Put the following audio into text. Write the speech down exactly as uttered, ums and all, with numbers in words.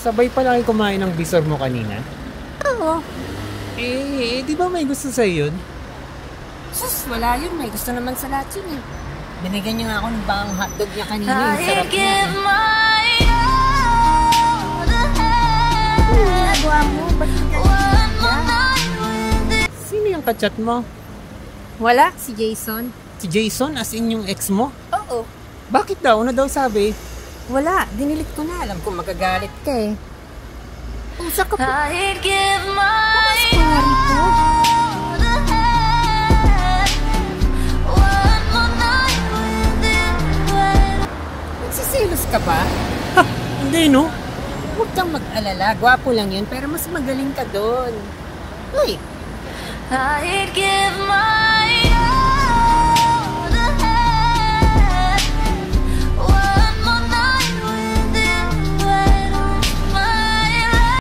sabay pala kayo kumain ng bisor mo kanina? Oo. Eh, di ba may gusto sa'yo yun? Sus, wala yun. May gusto naman sa lahat yun eh. Binigyan niya nga ako ng bang hotdog niya kanina. Yung sarap niya. Ano ginagawa mo? Ba't Sino yung kachat mo? wala, si Jason. Si Jason, as in yung ex mo? Oo. Bakit daw? Ano daw sabi? Wala, dinilit ko na. Alam ko magagalit ka eh. Usa ka po. I'd give my Pumasok ka nga rito. one more night with you. Nagsisilos ka ba? Ha! Hindi, no? Huwag kang mag-alala. Gwapo lang yun, pero mas magaling ka doon. Uy! I'd give my